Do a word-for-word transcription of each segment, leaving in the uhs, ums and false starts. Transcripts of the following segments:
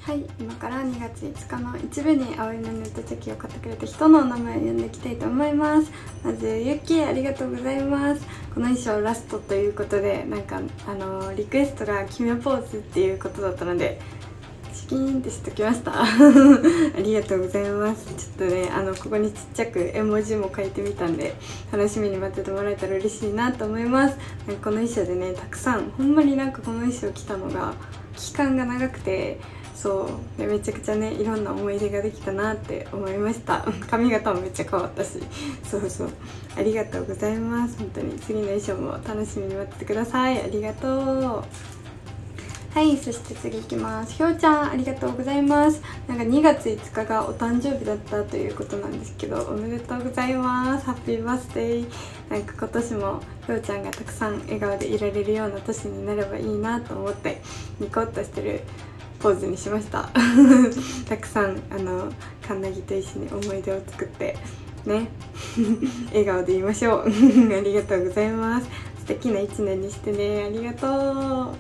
はい、今からにがついつかの一部に葵のネットチェキを買ってくれた人の名前を呼んでいきたいと思います。まずゆき、ありがとうございます。この衣装ラストということで、なんかあのリクエストが決めポーズっていうことだったのでチキーンってしときましたありがとうございます。ちょっとね、あのここにちっちゃく絵文字も書いてみたんで、楽しみに待っててもらえたら嬉しいなと思います。なんかこの衣装でね、たくさんほんまになんかこの衣装着たのが期間が長くて、そうでめちゃくちゃね、いろんな思い出ができたなって思いました。髪型もめっちゃ変わったし、そうそう、ありがとうございます。本当に次の衣装も楽しみに待っててください。ありがとう。はい、そして次いきます。ひょうちゃん、ありがとうございます。なんかにがついつかがお誕生日だったということなんですけど、おめでとうございます。ハッピーバースデー。なんか今年もひょうちゃんがたくさん笑顔でいられるような年になればいいなと思ってニコッとしてるポーズにしましたたくさんあのカンナギと一緒に思い出を作ってね笑顔で言いましょうありがとうございます。素敵ないちねんにしてね。ありがとう。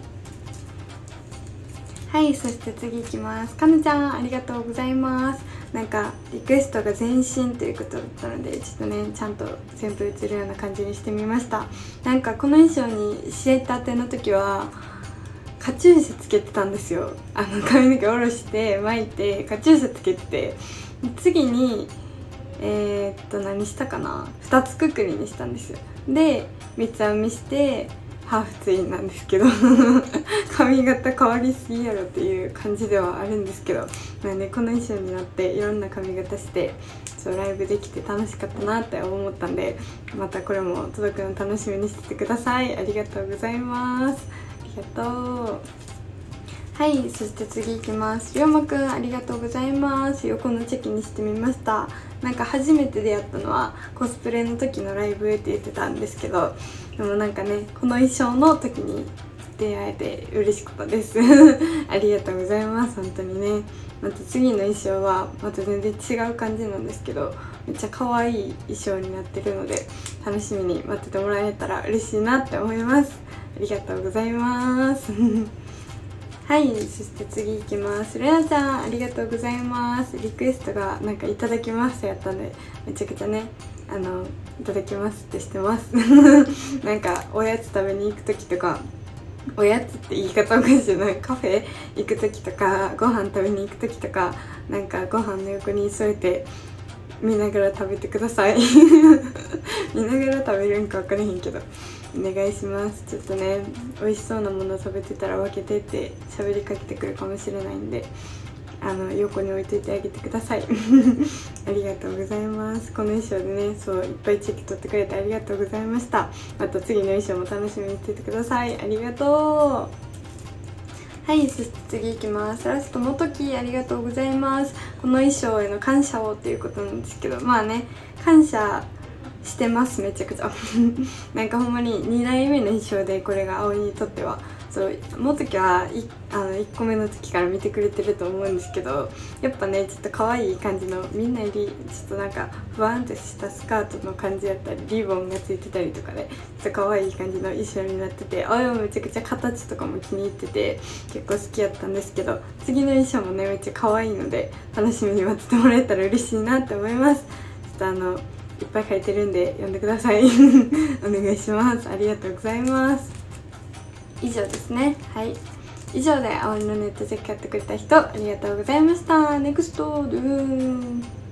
はい、そして次いきます。かなちゃん、ありがとうございます。なんかリクエストが全身ということだったので、ちょっとねちゃんと全部映るような感じにしてみました。なんかこの衣装に仕立ての時はカチューシャつけてたんですよ。あの髪の毛下ろして巻いてカチューシャつけてて、次にえー、っと何したかな、ふたつくくりにしたんですよ。で三つ編みしてハーフツインなんですけど髪型変わりすぎやろっていう感じではあるんですけど、まあね、この衣装になっていろんな髪型してそうライブできて楽しかったなって思ったんで、またこれも届くの楽しみにしててください。ありがとうございます。ありがとう。はい、そして次いきます。りょうまくん、ありがとうございます。横のチェキにしてみました。なんか初めて出会ったのはコスプレの時のライブって言ってたんですけど、でもなんかね、この衣装の時に出会えて嬉しかったですありがとうございます。本当にね。また次の衣装はまた全然違う感じなんですけど、めっちゃ可愛い衣装になってるので楽しみに待っててもらえたら嬉しいなって思います。ありがとうございますはい、そして次いきます。レナちゃん、ありがとうございます。リクエストがなんかいただきますやったんで、めちゃくちゃね、あのいただきますってしてますなんかおやつ食べに行く時とか、おやつって言い方おかしいじゃない、カフェ行く時とかご飯食べに行く時とか、なんかご飯の横に添えて見ながら食べてください見ながら食べるんか分からへんけどお願いします。ちょっとね、美味しそうなもの食べてたら分けてって喋りかけてくるかもしれないんで、あの横に置いといてあげてくださいありがとうございます。この衣装でね、そういっぱいチェキ取ってくれてありがとうございました。また次の衣装も楽しみにしててください。ありがとう。はい、そして次いきます。ラストもとき、ありがとうございます。この衣装への感謝をっていうことなんですけど、まあね、感謝してます、めちゃくちゃなんかほんまににだいめの衣装で、これが葵にとってはそうもときはいあのいっこめの時から見てくれてると思うんですけど、やっぱねちょっと可愛い感じの、みんなよりちょっとなんかふわんとしたスカートの感じだったり、リボンがついてたりとかでちょっと可愛い感じの衣装になってて、葵もめちゃくちゃ形とかも気に入ってて結構好きやったんですけど、次の衣装もねめっちゃ可愛いので楽しみに待っててもらえたら嬉しいなって思います。ちょっとあのいっぱい書いてるんで読んでくださいお願いします。ありがとうございます。以上ですね。はい、以上で葵のネットチェックやってくれた人ありがとうございました。ネクストドゥーン。